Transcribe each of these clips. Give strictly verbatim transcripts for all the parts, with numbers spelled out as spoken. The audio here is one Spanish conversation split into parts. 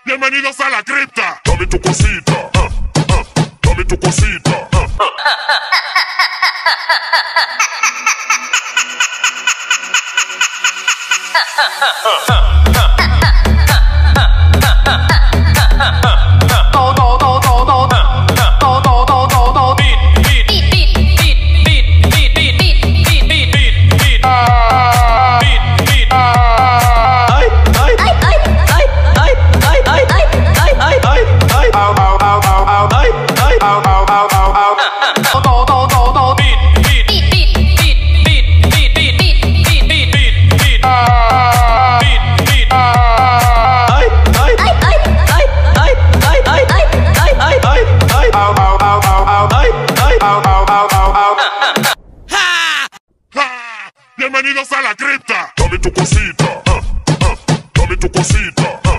Bienvenidos a la cripta. Dame tu cosita, ah, ah, dame tu cosita. Ah. Bienvenidos a la cripta. Dame tu cosita, ah, ah, dame tu cosita. Ah.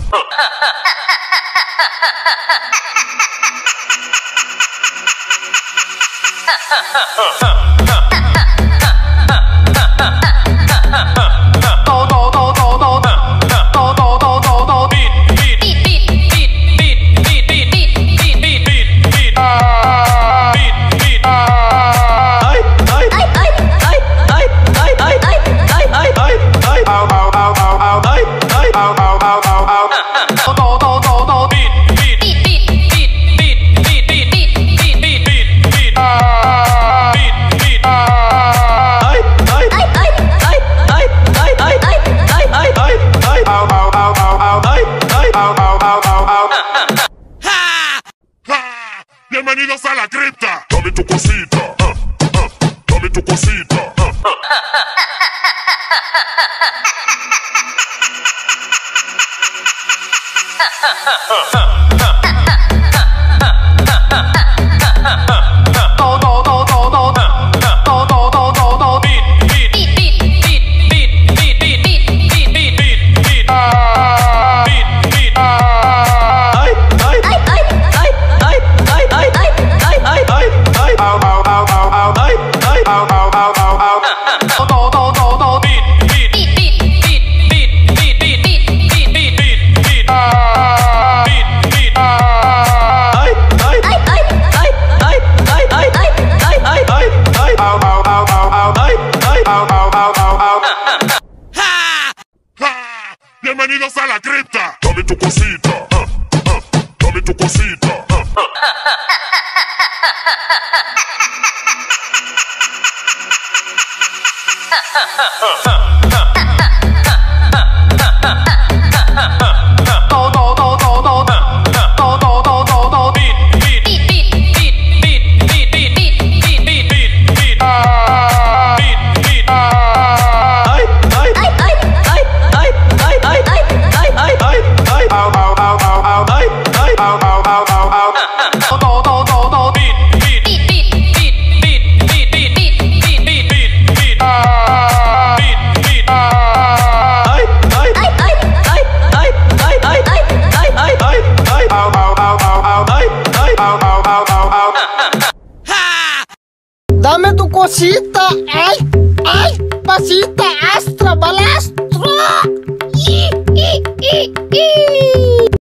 Bienvenidos a la cripta. Dame tu cosita, ah, ah, dame tu cosita. Ah. Bienvenidos a la cripta. Dame tu cosita, ah, ah, dame tu cosita. Ah. Dame tu cosita, ay, ay, pasita, astra, balastro. I, i, i, i.